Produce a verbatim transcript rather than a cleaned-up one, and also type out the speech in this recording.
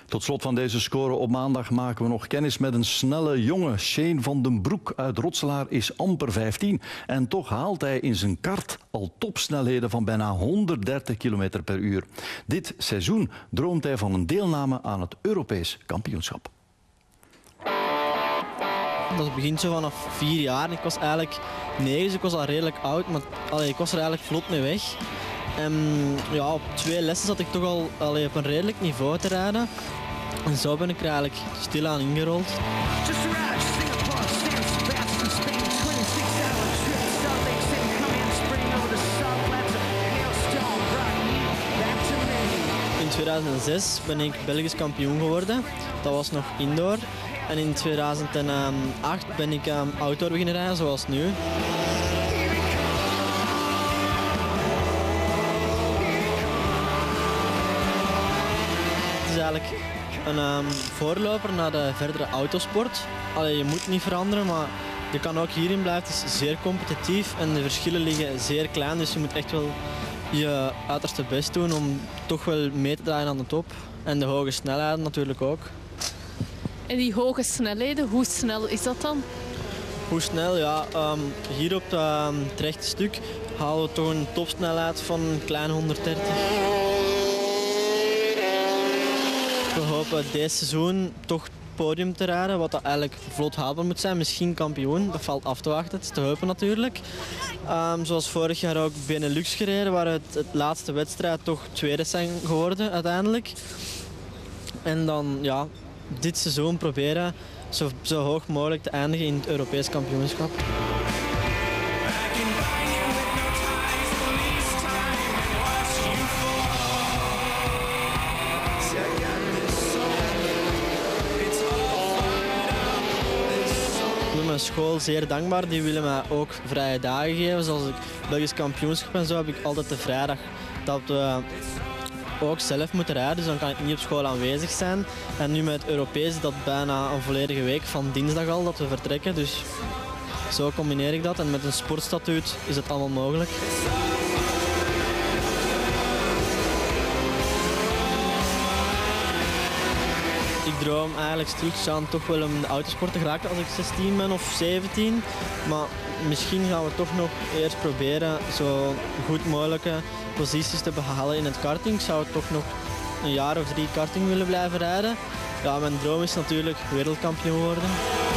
Tot slot van deze score op maandag maken we nog kennis met een snelle jongen. Shane van den Broek uit Rotselaar is amper vijftien. En toch haalt hij in zijn kart al topsnelheden van bijna honderddertig kilometer per uur. Dit seizoen droomt hij van een deelname aan het Europees kampioenschap. Dat begint zo vanaf vier jaar. Ik was eigenlijk negen, dus ik was al redelijk oud, maar allee, ik was er eigenlijk vlot mee weg. En ja, op twee lessen zat ik toch al allee, op een redelijk niveau te rijden. En zo ben ik er eigenlijk stilaan ingerold. In tweeduizend zes ben ik Belgisch kampioen geworden. Dat was nog indoor. En in tweeduizend acht ben ik um, outdoor beginnen rijden, zoals nu. Het is eigenlijk een um, voorloper naar de verdere autosport. Allee, je moet niet veranderen, maar je kan ook hierin blijven. Het is zeer competitief en de verschillen liggen zeer klein, dus je moet echt wel je uiterste best doen om toch wel mee te draaien aan de top. En de hoge snelheden natuurlijk ook. En die hoge snelheden, hoe snel is dat dan? Hoe snel? Ja, um, hier op het um, het rechte stuk halen we toch een topsnelheid van een klein honderddertig. We hopen dit seizoen toch het podium te rijden, wat dat eigenlijk vlot haalbaar moet zijn. Misschien kampioen, dat valt af te wachten, het is te hopen natuurlijk. Um, zoals vorig jaar ook Benelux gereden, waar het, het laatste wedstrijd toch tweede zijn geworden uiteindelijk. En dan ja, dit seizoen proberen zo, zo hoog mogelijk te eindigen in het Europees kampioenschap. Ik ben mijn school zeer dankbaar. Die willen mij ook vrije dagen geven. Zoals ik Belgisch kampioenschap en zo heb ik altijd de vrijdag dat we ook zelf moeten rijden, dus dan kan ik niet op school aanwezig zijn. En nu met het Europees is dat bijna een volledige week van dinsdag al dat we vertrekken. Dus zo combineer ik dat en met een sportstatuut is het allemaal mogelijk. Ik droom eigenlijk stilletjes toch wel om in de autosport te geraken als ik zestien ben of zeventien. Maar misschien gaan we toch nog eerst proberen zo goed mogelijke posities te behalen in het karting. Ik zou toch nog een jaar of drie karting willen blijven rijden. Ja, mijn droom is natuurlijk wereldkampioen worden.